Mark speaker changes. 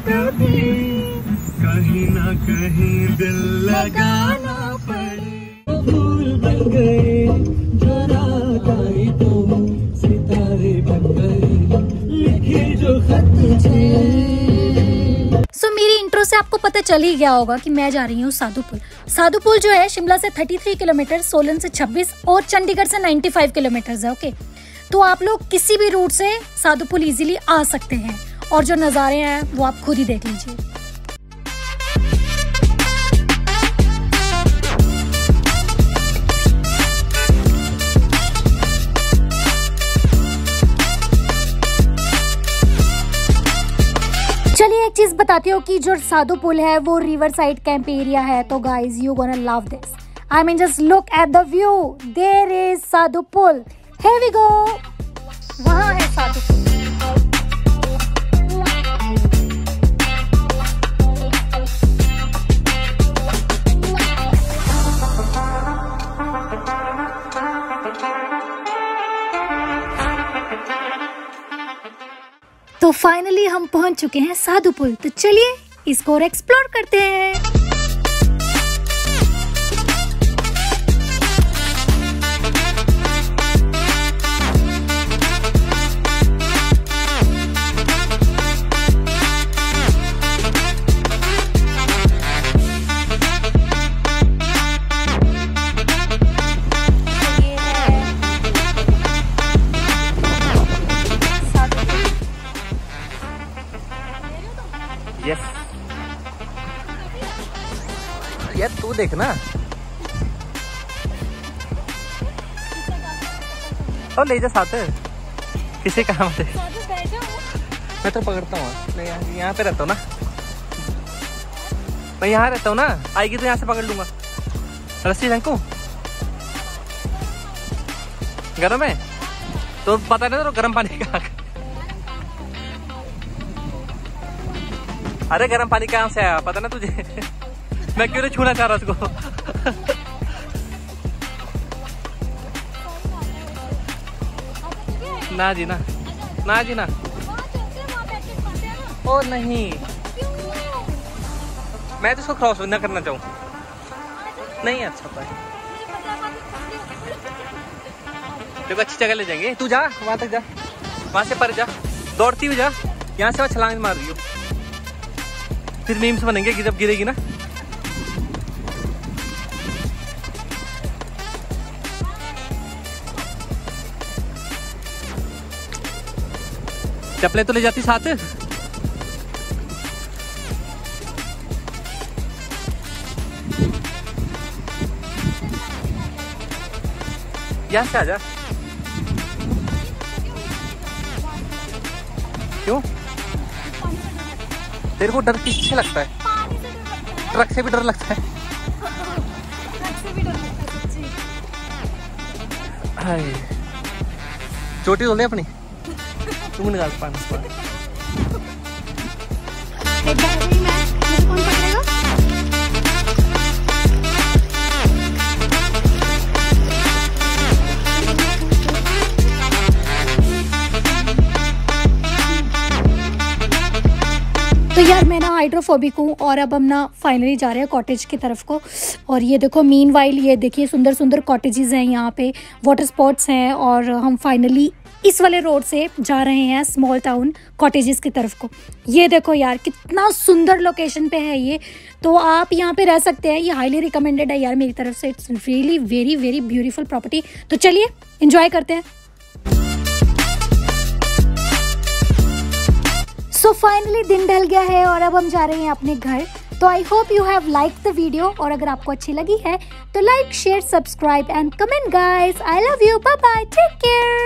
Speaker 1: कभी कहीं ना कहीं दिल लगाना पड़े। फूल बन गए जो रात आई तुम, सितारे बन गए लिखे जो खत थे।
Speaker 2: मेरी इंट्रो से आपको पता चल ही गया होगा कि मैं जा रही हूँ साधुपुल। साधुपुल जो है शिमला से 33 किलोमीटर, सोलन से 26 और चंडीगढ़ से 95 किलोमीटर है। ओके, तो आप लोग किसी भी रूट से साधुपुल इजीली आ सकते हैं और जो नज़ारे हैं वो आप खुद ही देख लीजिए। चलिए एक चीज बताती हूँ कि जो साधुपुल है वो रिवर साइड कैंप एरिया है। तो guys you gonna love this. I mean just look at the view, there is Sadhupul. Here we go. वहाँ है साधुपुल। तो फाइनली हम पहुंच चुके हैं साधुपुल। तो चलिए इसको और एक्सप्लोर करते हैं।
Speaker 1: यस यार तू देख ना, और ले जा साथ किसी काम से। मैं तो पकड़ता हूँ, मैं यहाँ पे रहता हूँ ना, मैं यहाँ रहता हूँ ना, आएगी तो यहाँ से पकड़ लूंगा। रस्सी रखूं, गरम है तो पता नहीं तो गर्म पानी का। अरे गर्म पानी कहाँ से आया पता ना तुझे। मैं क्यों नहीं छूना चाह रहा उसको। ना जी ना, ना जी ना। ओ नहीं, मैं तो इसको क्रॉस ना करना चाहूँ। नहीं अच्छा पाए, देखो अच्छी जगह ले जाएंगे। तू जा वहां तक जा, वहां से पर जा, दौड़ती हुई जा। यहाँ से मैं छलांग मार रही हूँ, फिर मीम्स बनेंगे कि जब गिरेगी ना। चप्पलें तो ले जाती साथ। यहाँ से आजा। क्यों तेरे को डर किससे लगता है? ट्रक से भी डर लगता है। चोटी धो ले अपनी, तू निकाल पानी।
Speaker 2: तो यार मैं ना हाइड्रोफोबिक हूँ और अब हम ना फाइनली जा रहे हैं कॉटेज की तरफ को। और ये देखो मीनवाइल ये देखिए सुंदर सुंदर कॉटेजेस हैं यहाँ पे, वाटर स्पॉट्स हैं। और हम फाइनली इस वाले रोड से जा रहे हैं स्मॉल टाउन कॉटेजेस की तरफ को। ये देखो यार कितना सुंदर लोकेशन पे है ये, तो आप यहाँ पे रह सकते हैं। ये हाईली रिकमेंडेड है यार मेरी तरफ से। It's really very very beautiful property. तो चलिए एंजॉय करते हैं। सो फाइनली दिन ढल गया है और अब हम जा रहे हैं अपने घर। तो I hope you have like the video, और अगर आपको अच्छी लगी है तो like share subscribe and comment guys. I love you, bye bye, take care.